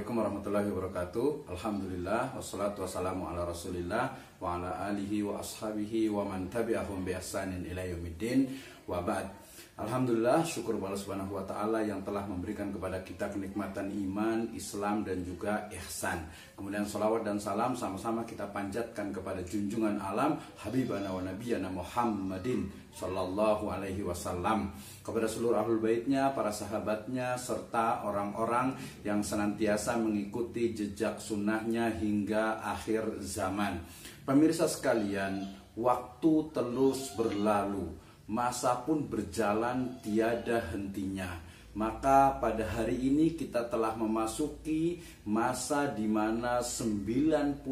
Assalamualaikum warahmatullahi wabarakatuh. Alhamdulillah wassalatu wassalamu ala Rasulillah wa ala alihi wa ashabihi wa man tabi'ahum bi ihsanin ila yaumiddin. Wa ba'd. Alhamdulillah, syukur Allah Subhanahu wa taala yang telah memberikan kepada kita kenikmatan iman, Islam dan juga ihsan. Kemudian salawat dan salam sama-sama kita panjatkan kepada junjungan alam Habibana wa Nabiyana Muhammadin sallallahu alaihi wasallam, kepada seluruh ahlul baitnya, para sahabatnya, serta orang-orang yang senantiasa mengikuti jejak sunnahnya hingga akhir zaman. Pemirsa sekalian, waktu terus berlalu, masa pun berjalan tiada hentinya. Maka pada hari ini kita telah memasuki masa di mana 98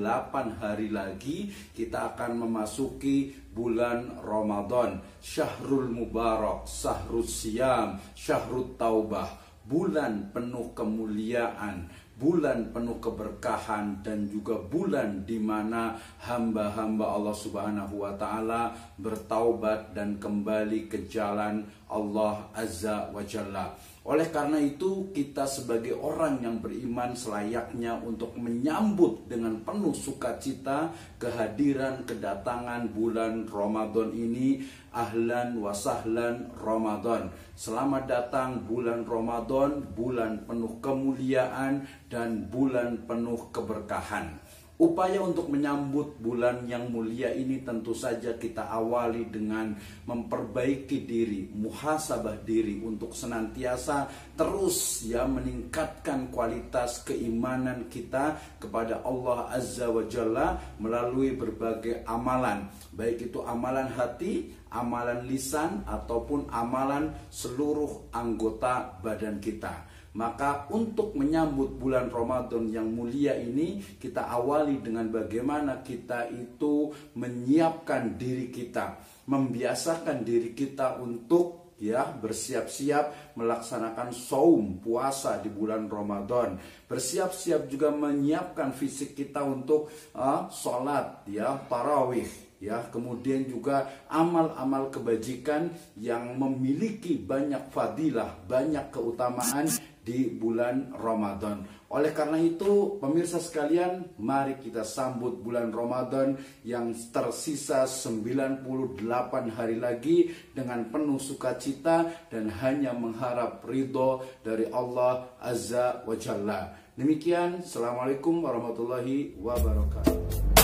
hari lagi kita akan memasuki bulan Ramadan, Syahrul Mubarak, Syahrul Siyam, Syahrul Taubah, bulan penuh kemuliaan, bulan penuh keberkahan, dan juga bulan di mana hamba-hamba Allah Subhanahu wa taala bertaubat dan kembali ke jalan Allah Azza wa Jalla. Oleh karena itu, kita sebagai orang yang beriman selayaknya untuk menyambut dengan penuh sukacita kehadiran kedatangan bulan Ramadan ini. Ahlan wa sahlan Ramadan. Selamat datang bulan Ramadan, bulan penuh kemuliaan dan bulan penuh keberkahan. Upaya untuk menyambut bulan yang mulia ini tentu saja kita awali dengan memperbaiki diri, muhasabah diri untuk senantiasa terus meningkatkan kualitas keimanan kita kepada Allah Azza wa Jalla melalui berbagai amalan, baik itu amalan hati, amalan lisan ataupun amalan seluruh anggota badan kita. Maka untuk menyambut bulan Ramadan yang mulia ini, kita awali dengan bagaimana kita itu menyiapkan diri kita, membiasakan diri kita untuk bersiap-siap melaksanakan saum, puasa di bulan Ramadan. Bersiap-siap juga menyiapkan fisik kita untuk sholat, tarawih. Kemudian juga amal-amal kebajikan yang memiliki banyak fadilah, banyak keutamaan di bulan Ramadan. Oleh karena itu, pemirsa sekalian, mari kita sambut bulan Ramadan yang tersisa 98 hari lagi dengan penuh sukacita dan hanya mengharap ridho dari Allah Azza wa Jalla. Demikian, Assalamualaikum warahmatullahi wabarakatuh.